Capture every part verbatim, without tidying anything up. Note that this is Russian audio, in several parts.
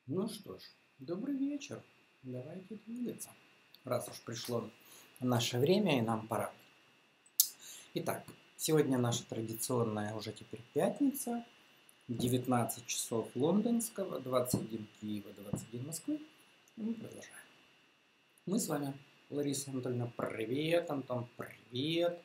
Ну что ж, добрый вечер. Давайте двигаться, раз уж пришло наше время и нам пора. Итак, сегодня наша традиционная уже теперь пятница, девятнадцать часов лондонского, двадцать один Киева, двадцать один Москвы. И мы продолжаем. Мы с вами, Лариса Анатольевна, привет, Антон, привет.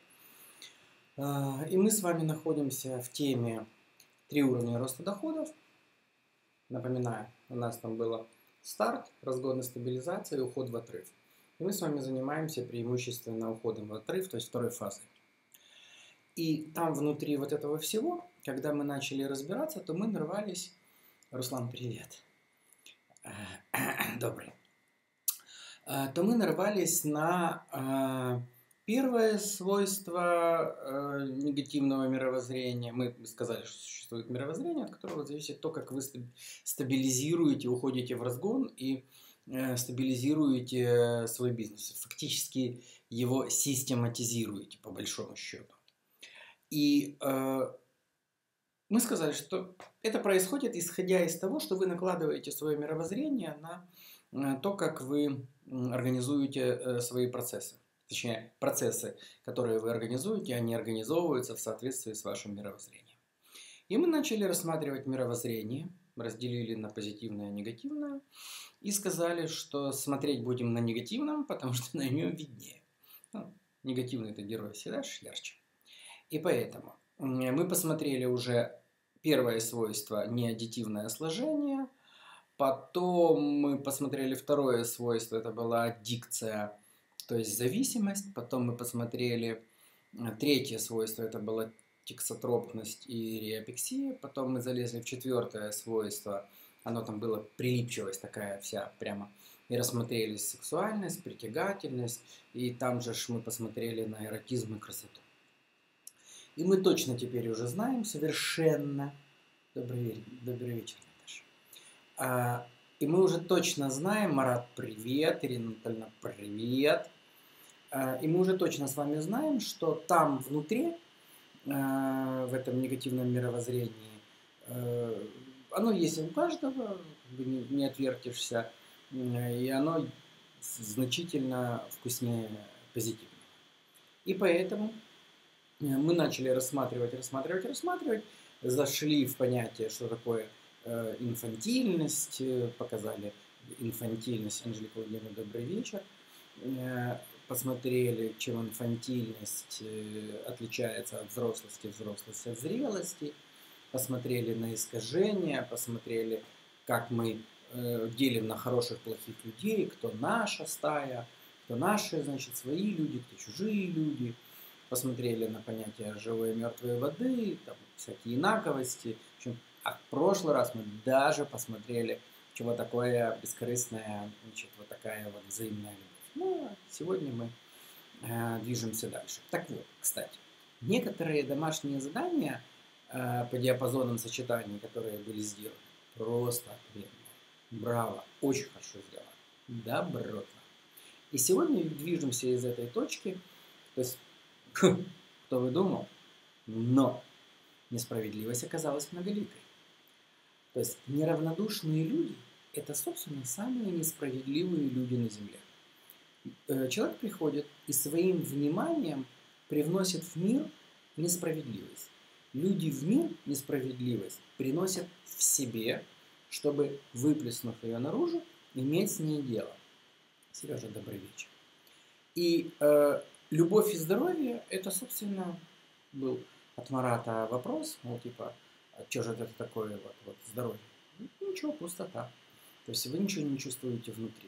И мы с вами находимся в теме «Три уровня роста доходов». Напоминаю, у нас там было старт, разгон и стабилизация и уход в отрыв. И мы с вами занимаемся преимущественно уходом в отрыв, то есть второй фазой. И там внутри вот этого всего, когда мы начали разбираться, то мы нарвались... Руслан, привет. Добрый. То мы нарвались на первое свойство негативного мировоззрения. Мы сказали, что существует мировоззрение, от которого зависит то, как вы стабилизируете, уходите в разгон и стабилизируете свой бизнес. Фактически его систематизируете, по большому счету. И э, мы сказали, что это происходит, исходя из того, что вы накладываете свое мировоззрение на то, как вы организуете свои процессы. Точнее, процессы, которые вы организуете, они организовываются в соответствии с вашим мировоззрением. И мы начали рассматривать мировоззрение, разделили на позитивное и негативное, и сказали, что смотреть будем на негативном, потому что на нем виднее. Ну, негативный это герой всегда ярче. И поэтому мы посмотрели уже первое свойство – неаддитивное сложение. Потом мы посмотрели второе свойство – это была аддикция, то есть зависимость. Потом мы посмотрели третье свойство – это была тиксотропность и реапексия. Потом мы залезли в четвертое свойство, оно там было прилипчивость такая вся прямо. И рассмотрели сексуальность, притягательность. И там же мы посмотрели на эротизм и красоту. И мы точно теперь уже знаем совершенно... Добрый вечер, добрый вечер, Наташа. А, и мы уже точно знаем, Марат, привет, Ирина Анатольевна, привет. А, и мы уже точно с вами знаем, что там внутри, а, в этом негативном мировоззрении, а, оно есть у каждого, не, не отвертишься, и оно значительно вкуснее позитивного. И поэтому... Мы начали рассматривать, рассматривать, рассматривать, зашли в понятие, что такое э, инфантильность, показали инфантильность, Анжелика Владимировна, добрый вечер, э, посмотрели, чем инфантильность э, отличается от взрослости, взрослость от зрелости, посмотрели на искажения, посмотрели, как мы э, делим на хороших, плохих людей, кто наша стая, кто наши, значит, свои люди, кто чужие люди. Посмотрели на понятие живой и мертвой воды, там, всякие инаковости. В общем, а в прошлый раз мы даже посмотрели, чего такое бескорыстная, значит, вот такая вот взаимная любовь. Ну, а сегодня мы э, движемся дальше. Так вот, кстати, некоторые домашние задания э, по диапазонам сочетаний, которые были сделаны, просто отменно. Браво, очень хорошо сделано. Добротно. И сегодня движемся из этой точки, то есть кто бы думал, но несправедливость оказалась многоликой. То есть неравнодушные люди – это, собственно, самые несправедливые люди на Земле. Человек приходит и своим вниманием привносит в мир несправедливость. Люди в мир несправедливость приносят в себе, чтобы, выплеснув ее наружу, иметь с ней дело. Сережа, добрый вечер. И э, любовь и здоровье – это, собственно, был от Марата вопрос, ну, типа, а что же это такое вот, вот здоровье? Ну, ничего, пустота. То есть вы ничего не чувствуете внутри.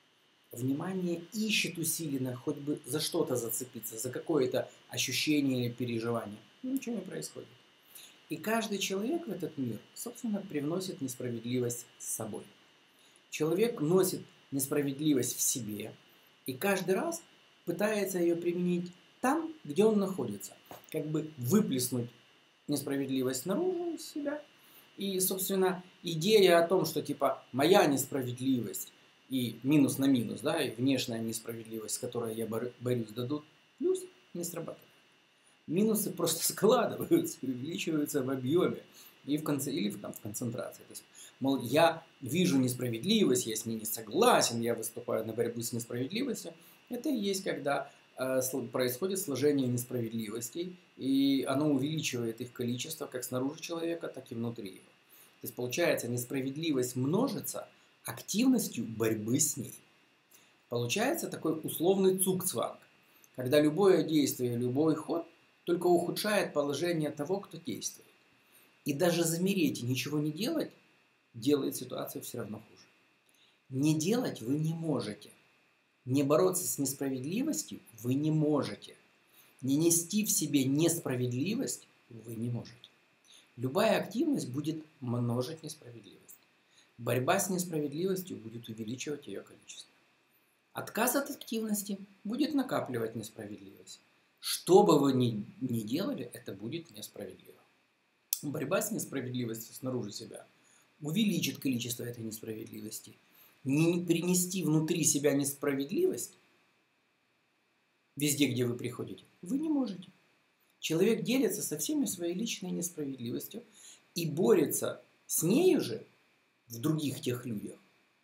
Внимание ищет усиленно, хоть бы за что-то зацепиться, за какое-то ощущение или переживание. Ничего не происходит. И каждый человек в этот мир, собственно, привносит несправедливость с собой. Человек носит несправедливость в себе, и каждый раз пытается ее применить там, где он находится. Как бы выплеснуть несправедливость наружу из себя. И, собственно, идея о том, что типа моя несправедливость и минус на минус, да, и внешняя несправедливость, с которой я борюсь, дадут плюс, не срабатывает. Минусы просто складываются, увеличиваются в объеме и в конце, или в, там, в концентрации. То есть Мол, я вижу несправедливость, я с ней не согласен, я выступаю на борьбу с несправедливостью. Это и есть, когда э, происходит сложение несправедливостей, и оно увеличивает их количество как снаружи человека, так и внутри его. То есть, получается, несправедливость множится активностью борьбы с ней. Получается такой условный цугцванг, когда любое действие, любой ход только ухудшает положение того, кто действует. И даже замереть и ничего не делать делает ситуацию все равно хуже. Не делать вы не можете. Не бороться с несправедливостью вы не можете. Не нести в себе несправедливость вы не можете. Любая активность будет множить несправедливость. Борьба с несправедливостью будет увеличивать ее количество. Отказ от активности будет накапливать несправедливость. Что бы вы ни, ни делали, это будет несправедливо. Борьба с несправедливостью снаружи себя увеличит количество этой несправедливости. Не принести внутри себя несправедливость везде, где вы приходите, вы не можете. Человек делится со всеми своей личной несправедливостью и борется с нею же в других тех людях.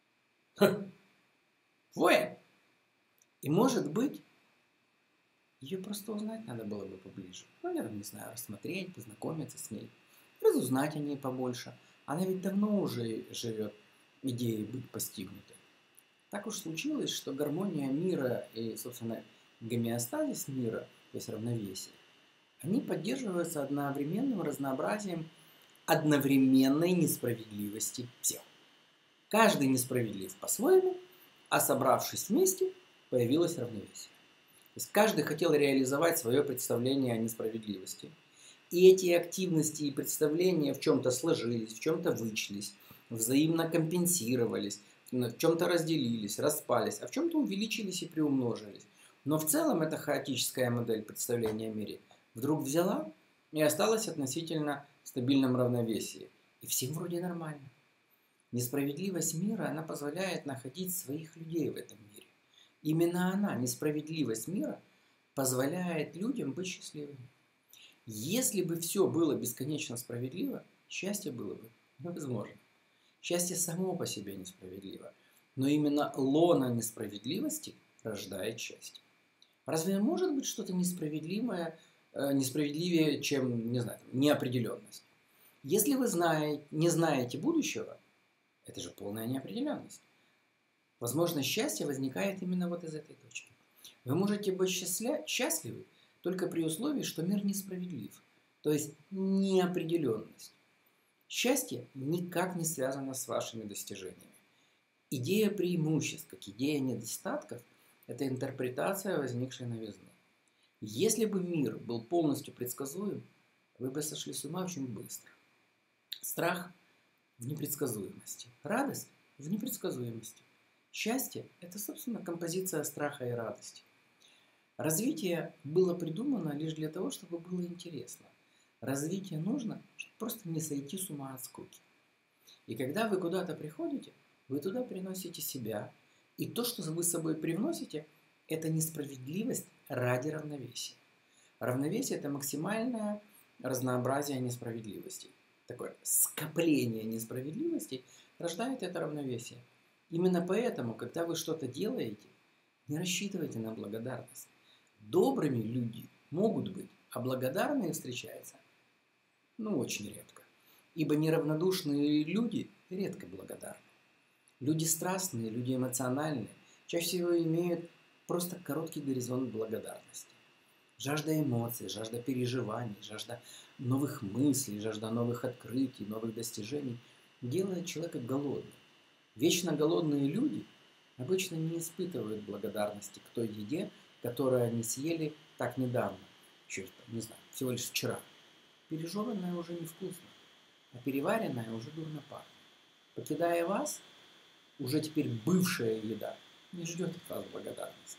Воин! И может быть, ее просто узнать надо было бы поближе. Наверное, не знаю, рассмотреть, познакомиться с ней, разузнать о ней побольше. Она ведь давно уже живет идеей быть постигнутой. Так уж случилось, что гармония мира и, собственно, гомеостазис мира, то есть равновесие, они поддерживаются одновременным разнообразием одновременной несправедливости всех. Каждый несправедлив по-своему, а собравшись вместе, появилось равновесие. То есть каждый хотел реализовать свое представление о несправедливости. И эти активности и представления в чем-то сложились, в чем-то вычлись, взаимно компенсировались, в чем-то разделились, распались, а в чем-то увеличились и приумножились. Но в целом эта хаотическая модель представления о мире вдруг взяла и осталась относительно в стабильном равновесии. И всем вроде нормально. Несправедливость мира, она позволяет находить своих людей в этом мире. Именно она, несправедливость мира, позволяет людям быть счастливыми. Если бы все было бесконечно справедливо, счастье было бы невозможно. Счастье само по себе несправедливо, но именно лона несправедливости рождает счастье. Разве может быть что-то несправедливое, э, несправедливее, чем, не знаю, неопределенность? Если вы знаете, не знаете будущего, это же полная неопределенность. Возможно, счастье возникает именно вот из этой точки. Вы можете быть счастля... счастливы только при условии, что мир несправедлив, то есть неопределенность. Счастье никак не связано с вашими достижениями. Идея преимуществ, как идея недостатков, это интерпретация возникшей новизны. Если бы мир был полностью предсказуем, вы бы сошли с ума очень быстро. Страх в непредсказуемости, радость в непредсказуемости. Счастье – это, собственно, композиция страха и радости. Развитие было придумано лишь для того, чтобы было интересно. Развитие нужно, чтобы просто не сойти с ума от скуки. И когда вы куда-то приходите, вы туда приносите себя. И то, что вы с собой привносите, это несправедливость ради равновесия. Равновесие – это максимальное разнообразие несправедливостей. Такое скопление несправедливостей рождает это равновесие. Именно поэтому, когда вы что-то делаете, не рассчитывайте на благодарность. Добрыми люди могут быть, а благодарные встречаются, ну, очень редко. Ибо неравнодушные люди редко благодарны. Люди страстные, люди эмоциональные чаще всего имеют просто короткий горизонт благодарности. Жажда эмоций, жажда переживаний, жажда новых мыслей, жажда новых открытий, новых достижений делает человека голодным. Вечно голодные люди обычно не испытывают благодарности к той еде, которую они съели так недавно, черт, не знаю, всего лишь вчера. Пережеванная уже невкусно, а переваренная уже дурно пахнет. Покидая вас, уже теперь бывшая еда не ждет от вас благодарности.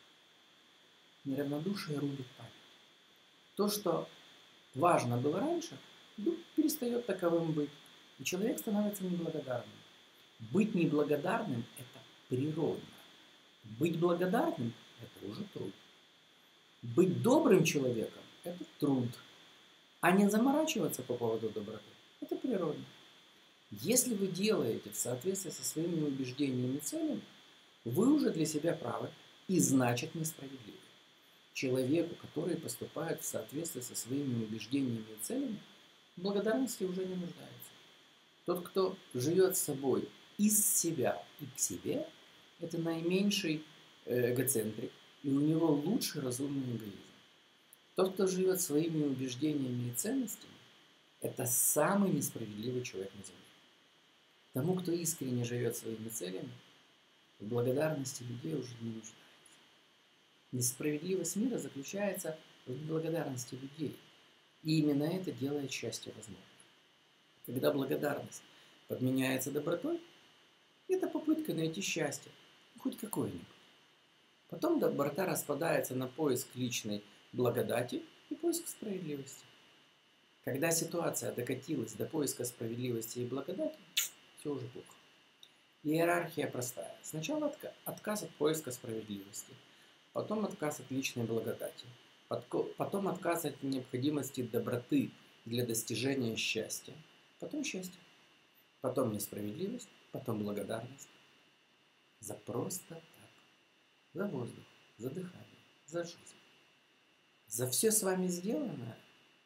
Неравнодушие рубит память. То, что важно было раньше, вдруг перестает таковым быть, и человек становится неблагодарным. Быть неблагодарным – это природно. Быть благодарным – это уже труд. Быть добрым человеком – это труд. А не заморачиваться по поводу доброты – это природно. Если вы делаете в соответствии со своими убеждениями и целями, вы уже для себя правы и значит несправедливы. Человеку, который поступает в соответствии со своими убеждениями и целями, в благодарности уже не нуждается. Тот, кто живет с собой из себя и к себе, это наименьший эгоцентрик, и у него лучший разумный эгоизм. Тот, кто живет своими убеждениями и ценностями, это самый несправедливый человек на земле. Тому, кто искренне живет своими целями, в благодарности людей уже не нуждается. Несправедливость мира заключается в неблагодарности людей. И именно это делает счастье возможным. Когда благодарность подменяется добротой, это попытка найти счастье, хоть какое-нибудь. Потом доброта распадается на поиск личной благодати и поиск справедливости. Когда ситуация докатилась до поиска справедливости и благодати, все уже плохо. Иерархия простая. Сначала отка- отказ от поиска справедливости, потом отказ от личной благодати, потом отказ от необходимости доброты для достижения счастья, потом счастье, потом несправедливость, потом благодарность. За просто так. За воздух, за дыхание, за жизнь. За все с вами сделанное,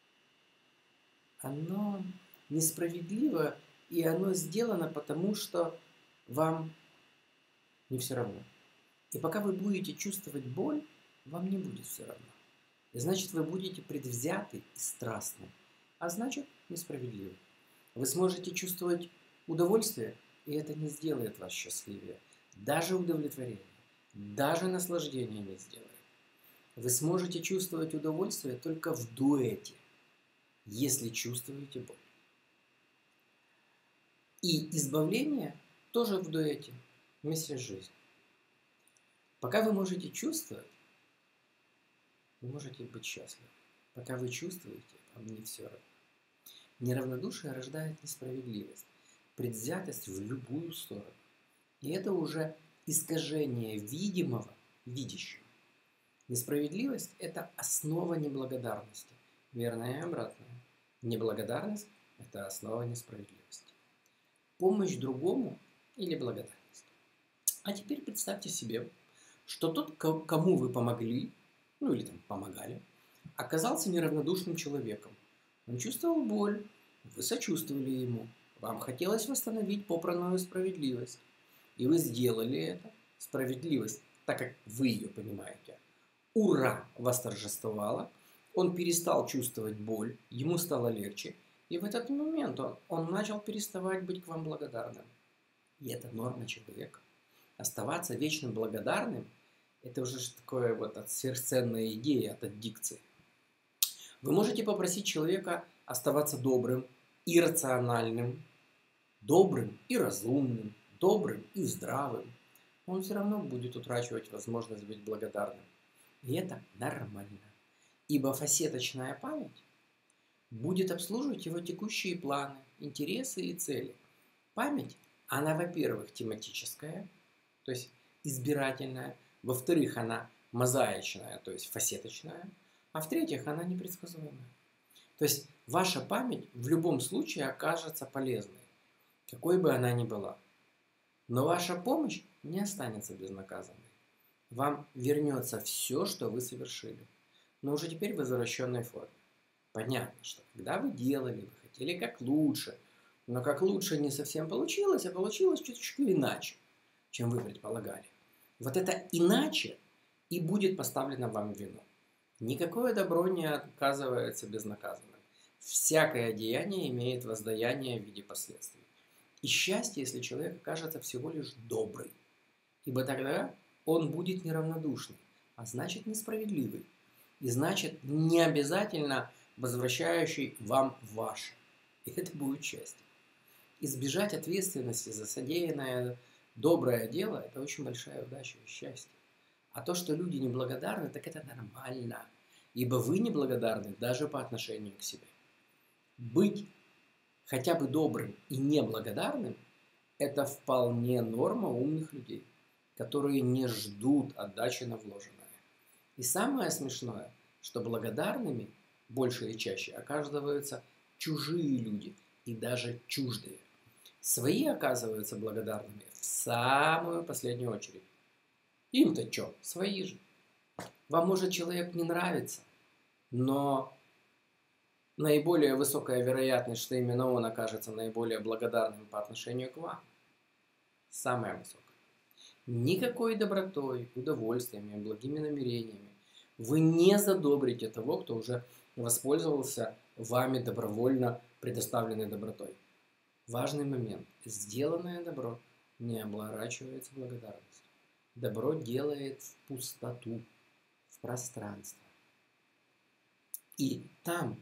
оно несправедливо, и оно сделано потому, что вам не все равно. И пока вы будете чувствовать боль, вам не будет все равно. И значит, вы будете предвзяты и страстны, а значит, несправедливы. Вы сможете чувствовать удовольствие, и это не сделает вас счастливее. Даже удовлетворение, даже наслаждение не сделает. Вы сможете чувствовать удовольствие только в дуэте, если чувствуете боль. И избавление тоже в дуэте, вместе с жизнью. Пока вы можете чувствовать, вы можете быть счастливы. Пока вы чувствуете, вам не все равно. Неравнодушие рождает несправедливость, предвзятость в любую сторону. И это уже искажение видимого видящего. Несправедливость – это основа неблагодарности. Верное и обратное. Неблагодарность – это основа несправедливости. Помощь другому или благодарность. А теперь представьте себе, что тот, кому вы помогли, ну или там помогали, оказался неравнодушным человеком. Он чувствовал боль, вы сочувствовали ему, вам хотелось восстановить попранную справедливость. И вы сделали это, справедливость, так как вы ее понимаете. Ура! Восторжествовала, он перестал чувствовать боль, ему стало легче, и в этот момент он, он начал переставать быть к вам благодарным. И это норма человека. Оставаться вечно благодарным – это уже такое вот от сверхценная идея, от аддикции. Вы можете попросить человека оставаться добрым и рациональным, добрым и разумным, добрым и здравым. Он все равно будет утрачивать возможность быть благодарным. И это нормально. Ибо фасеточная память будет обслуживать его текущие планы, интересы и цели. Память, она, во-первых, тематическая, то есть избирательная. Во-вторых, она мозаичная, то есть фасеточная. А в-третьих, она непредсказуемая. То есть ваша память в любом случае окажется полезной, какой бы она ни была. Но ваша помощь не останется безнаказанной. Вам вернется все, что вы совершили, но уже теперь в возвращенной форме. Понятно, что когда вы делали, вы хотели как лучше, но как лучше не совсем получилось, а получилось чуточку иначе, чем вы предполагали. Вот это иначе и будет поставлено вам в вину. Никакое добро не оказывается безнаказанным. Всякое деяние имеет воздаяние в виде последствий. И счастье, если человек окажется всего лишь добрый, ибо тогда он будет неравнодушный, а значит несправедливый, и значит не обязательно возвращающий вам ваше. И это будет счастье. Избежать ответственности за содеянное доброе дело – это очень большая удача и счастье. А то, что люди неблагодарны, так это нормально, ибо вы неблагодарны даже по отношению к себе. Быть хотя бы добрым и неблагодарным – это вполне норма умных людей, которые не ждут отдачи на вложенное. И самое смешное, что благодарными больше и чаще оказываются чужие люди и даже чуждые. Свои оказываются благодарными в самую последнюю очередь. Им-то что? Свои же. Вам может человек не нравится, но наиболее высокая вероятность, что именно он окажется наиболее благодарным по отношению к вам. Самая высокая. Никакой добротой, удовольствиями, благими намерениями вы не задобрите того, кто уже воспользовался вами добровольно предоставленной добротой. Важный момент. Сделанное добро не оборачивается благодарностью. Добро делает в пустоту, в пространство. И там,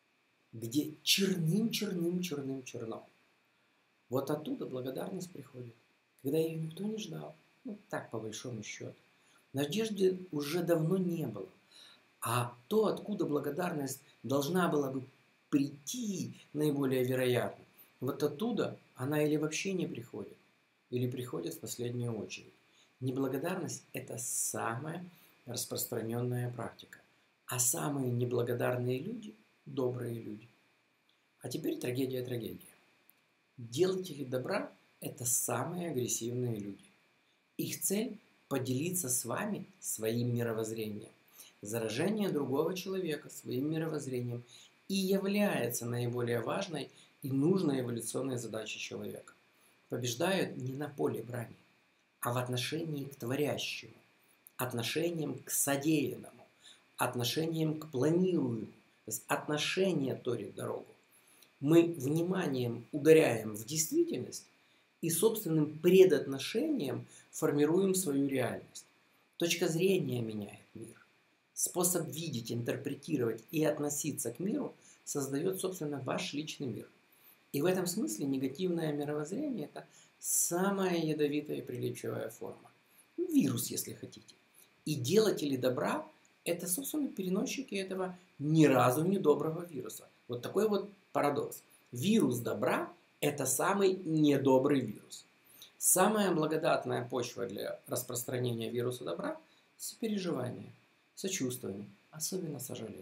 где черным-черным-черным-черно, вот оттуда благодарность приходит, когда ее никто не ждал. Ну, так, по большому счету. Надежды уже давно не было. А то, откуда благодарность должна была бы прийти наиболее вероятно, вот оттуда она или вообще не приходит, или приходит в последнюю очередь. Неблагодарность – это самая распространенная практика. А самые неблагодарные люди – добрые люди. А теперь трагедия-трагедия. Делатели добра – это самые агрессивные люди. Их цель – поделиться с вами своим мировоззрением. Заражение другого человека своим мировоззрением и является наиболее важной и нужной эволюционной задачей человека. Побеждают не на поле брани, а в отношении к творящему, отношением к содеянному, отношением к планируемому. То есть отношение торит дорогу. Мы вниманием ударяем в действительность и собственным предотношением формируем свою реальность. Точка зрения меняет мир. Способ видеть, интерпретировать и относиться к миру создает, собственно, ваш личный мир. И в этом смысле негативное мировоззрение – это самая ядовитая и прилипчивая форма. Вирус, если хотите. И делатели добра – это, собственно, переносчики этого ни разу не доброго вируса. Вот такой вот парадокс. Вирус добра – это самый недобрый вирус. Самая благодатная почва для распространения вируса добра – сопереживание, сочувствование, особенно сожаление.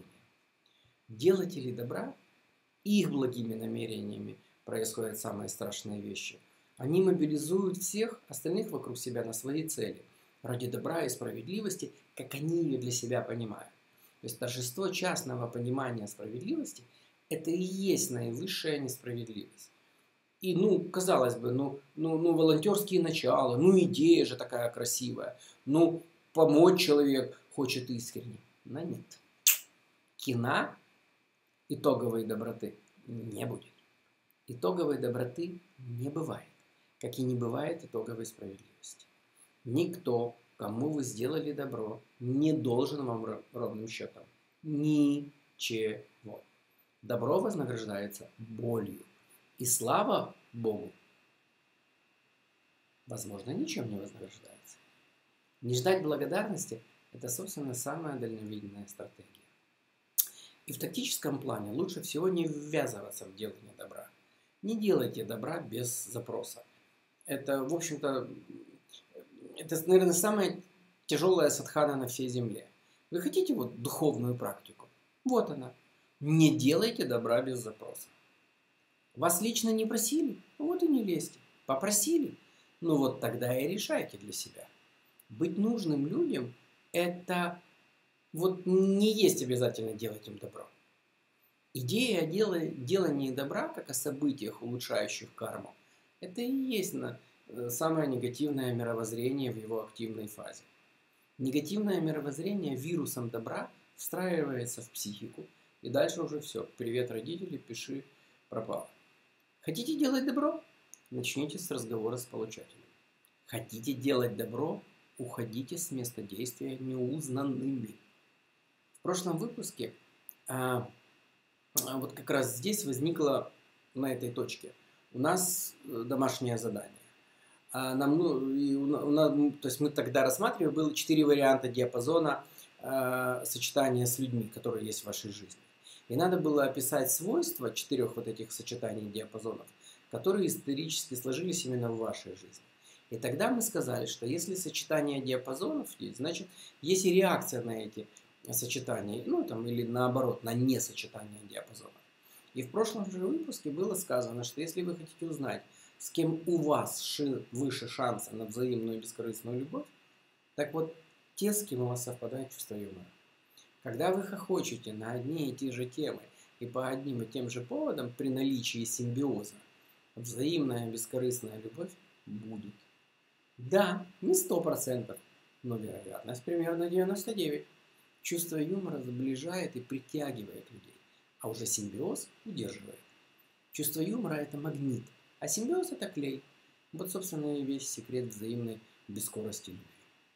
Делатели добра, их благими намерениями происходят самые страшные вещи. Они мобилизуют всех остальных вокруг себя на свои цели, ради добра и справедливости, как они ее для себя понимают. То есть торжество частного понимания справедливости – это и есть наивысшая несправедливость. И, ну, казалось бы, ну, ну, ну, волонтерские начала, ну, идея же такая красивая, ну, помочь человек хочет искренне. Но нет. Кина итоговой доброты не будет. Итоговой доброты не бывает, как и не бывает итоговой справедливости. Никто, кому вы сделали добро, не должен вам ровным счетом ничего. Добро вознаграждается болью. И слава Богу, возможно, ничем не вознаграждается. Не ждать благодарности – это, собственно, самая дальновидная стратегия. И в тактическом плане лучше всего не ввязываться в делание добра. Не делайте добра без запроса. Это, в общем-то, это, наверное, самая тяжелая садхана на всей земле. Вы хотите вот духовную практику? Вот она. Не делайте добра без запроса. Вас лично не просили? Вот и не лезьте. Попросили? Ну вот тогда и решайте для себя. Быть нужным людям – это вот не есть обязательно делать им добро. Идея о делании добра, как о событиях, улучшающих карму, это и есть самое негативное мировоззрение в его активной фазе. Негативное мировоззрение вирусом добра встраивается в психику, и дальше уже все. Привет, родители, пиши, пропало. Хотите делать добро? Начните с разговора с получателем. Хотите делать добро? Уходите с места действия неузнанными. В прошлом выпуске а, вот как раз здесь возникло на этой точке у нас домашнее задание. А нам, ну, и у, у нас, то есть мы тогда рассматривали, было четыре варианта диапазона а, сочетания с людьми, которые есть в вашей жизни. И надо было описать свойства четырех вот этих сочетаний диапазонов, которые исторически сложились именно в вашей жизни. И тогда мы сказали, что если сочетание диапазонов есть, значит, есть и реакция на эти сочетания, ну там, или наоборот, на несочетание диапазонов. И в прошлом же выпуске было сказано, что если вы хотите узнать, с кем у вас ши, выше шанса на взаимную бескорыстную любовь, так вот, те, с кем у вас совпадает чувство юмора. Когда вы хохочете на одни и те же темы и по одним и тем же поводам при наличии симбиоза, взаимная бескорыстная любовь будет. Да, не сто процентов, но вероятность примерно девяносто девять процентов. Чувство юмора сближает и притягивает людей, а уже симбиоз удерживает. Чувство юмора – это магнит, а симбиоз – это клей. Вот, собственно, и весь секрет взаимной бескорости любви.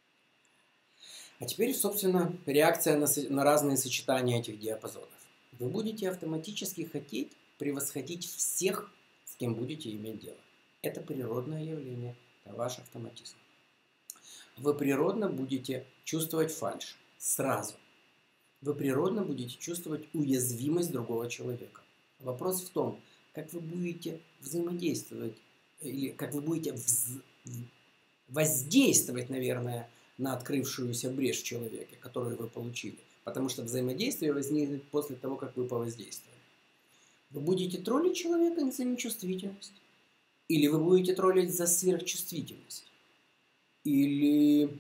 А теперь, собственно, реакция на, на разные сочетания этих диапазонов. Вы будете автоматически хотеть превосходить всех, с кем будете иметь дело. Это природное явление, это ваш автоматизм. Вы природно будете чувствовать фальшь сразу. Вы природно будете чувствовать уязвимость другого человека. Вопрос в том, как вы будете взаимодействовать, или как вы будете вз... воздействовать, наверное, на открывшуюся брешь в человеке, которую вы получили. Потому что взаимодействие возникнет после того, как вы повоздействовали. Вы будете троллить человека за нечувствительность. Или вы будете троллить за сверхчувствительность. Или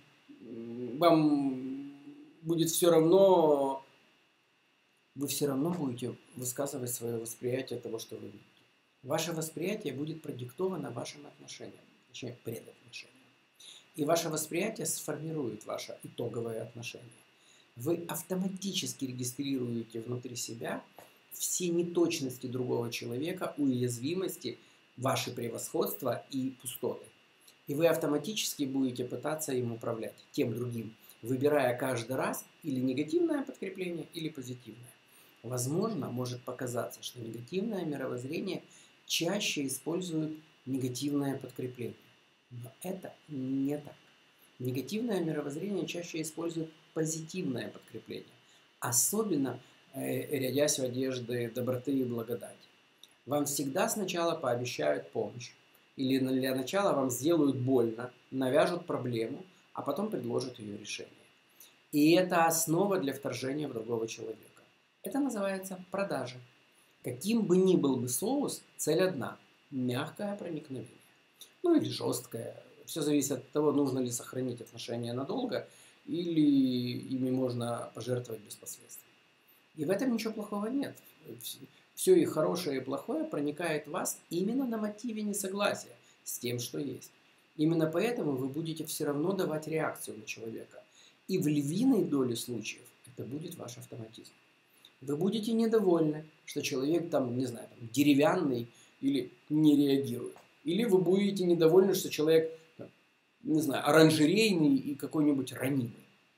вам будет все равно, вы все равно будете высказывать свое восприятие того, что вы видите. Ваше восприятие будет продиктовано вашим отношением, точнее предотношением. И ваше восприятие сформирует ваше итоговое отношение. Вы автоматически регистрируете внутри себя все неточности другого человека, уязвимости, ваши превосходства и пустоты. И вы автоматически будете пытаться им управлять, тем другим, выбирая каждый раз или негативное подкрепление, или позитивное. Возможно, может показаться, что негативное мировоззрение чаще использует негативное подкрепление. Но это не так. Негативное мировоззрение чаще использует позитивное подкрепление. Особенно э, рядясь в одежды доброты и благодати. Вам всегда сначала пообещают помощь. Или для начала вам сделают больно, навяжут проблему, а потом предложат ее решение. И это основа для вторжения в другого человека. Это называется продажа. Каким бы ни был бы соус, цель одна – мягкое проникновение. Ну или жесткое. Все зависит от того, нужно ли сохранить отношения надолго, или ими можно пожертвовать без последствий. И в этом ничего плохого нет. Все и хорошее, и плохое проникает в вас именно на мотиве несогласия с тем, что есть. Именно поэтому вы будете все равно давать реакцию на человека. И в львиной доле случаев это будет ваш автоматизм. Вы будете недовольны, что человек там, не знаю, там, деревянный или не реагирует. Или вы будете недовольны, что человек, не знаю, оранжерейный и какой-нибудь ранимый.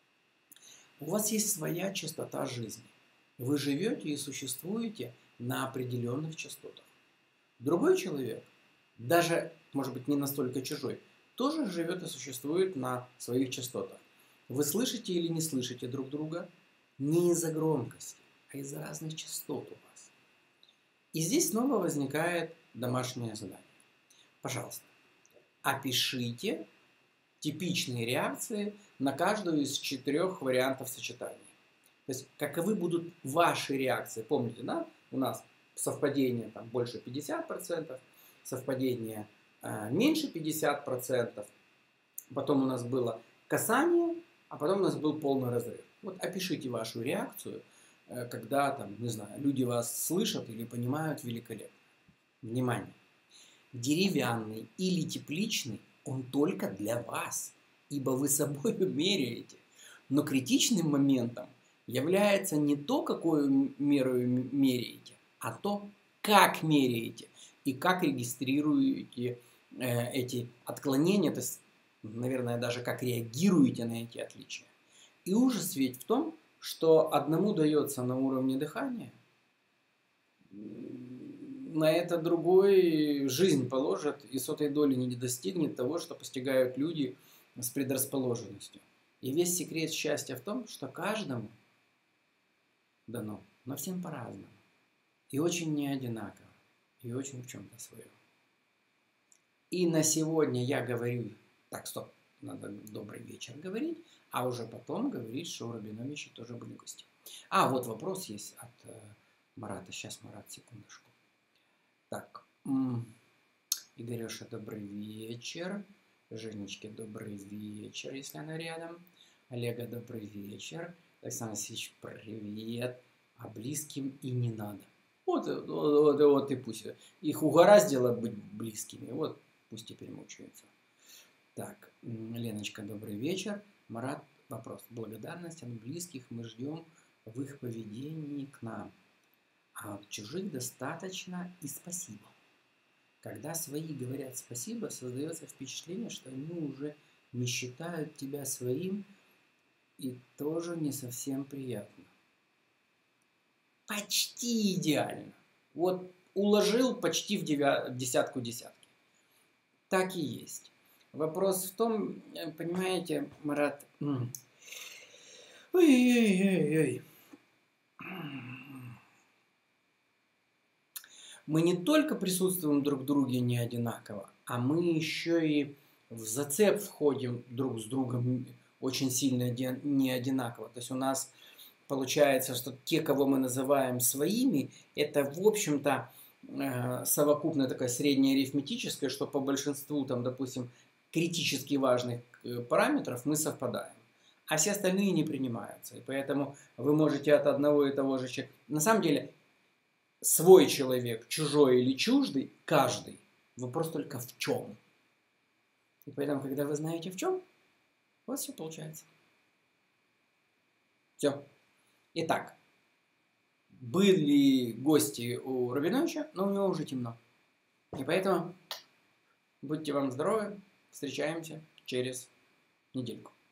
У вас есть своя частота жизни. Вы живете и существуете на определенных частотах. Другой человек, даже, может быть, не настолько чужой, тоже живет и существует на своих частотах. Вы слышите или не слышите друг друга не из-за громкости, а из-за разных частот у вас. И здесь снова возникает домашнее задание. Пожалуйста, опишите типичные реакции на каждую из четырех вариантов сочетания. То есть, каковы будут ваши реакции. Помните, да? У нас совпадение там, больше пятьдесят процентов, совпадение э, меньше пятьдесят процентов. Потом у нас было касание, а потом у нас был полный разрыв. Вот опишите вашу реакцию, э, когда там, не знаю, люди вас слышат или понимают великолепно. Внимание! Деревянный или тепличный, он только для вас, ибо вы собой меряете. Но критичным моментом является не то, какую меру меряете, а то, как меряете и как регистрируете э, эти отклонения, то есть, наверное, даже как реагируете на эти отличия. И ужас ведь в том, что одному дается на уровне дыхания, на это другой жизнь положит и сотой доли не достигнет того, что постигают люди с предрасположенностью. И весь секрет счастья в том, что каждому дано, но всем по-разному. И очень не одинаково. И очень в чем-то своем. И на сегодня я говорю, так, стоп, надо добрый вечер говорить, а уже потом говорить, что у Рабиновича тоже были гости. А, вот вопрос есть от э, Марата. Сейчас, Марат, секундочку. Так, Игореша, добрый вечер. Женечке, добрый вечер, если она рядом. Олега, добрый вечер. Александр Васильевич, привет. А близким и не надо. Вот, вот, вот, вот и пусть. Их угораздило быть близкими. Вот пусть теперь мучаются. Так, Леночка, добрый вечер. Марат, вопрос. Благодарность от близких мы ждем в их поведении к нам. А от чужих достаточно и спасибо. Когда свои говорят спасибо, создается впечатление, что они уже не считают тебя своим, и тоже не совсем приятно. Почти идеально. Вот уложил почти в, девя... в десятку десятки. Так и есть. Вопрос в том, понимаете, Марат... Ой-ой-ой-ой. Мы не только присутствуем друг в друге не одинаково, а мы еще и в зацеп входим друг с другом очень сильно не одинаково. То есть у нас получается, что те, кого мы называем своими, это, в общем-то, совокупная такая средняя арифметическая, что по большинству, там, допустим, критически важных параметров мы совпадаем. А все остальные не принимаются. И поэтому вы можете от одного и того же человека... На самом деле, свой человек, чужой или чуждый, каждый. Вопрос только в чем. И поэтому, когда вы знаете в чем, у вас все получается. Все. Итак, были гости у Рабиновича, но у него уже темно. И поэтому будьте вам здоровы. Встречаемся через недельку.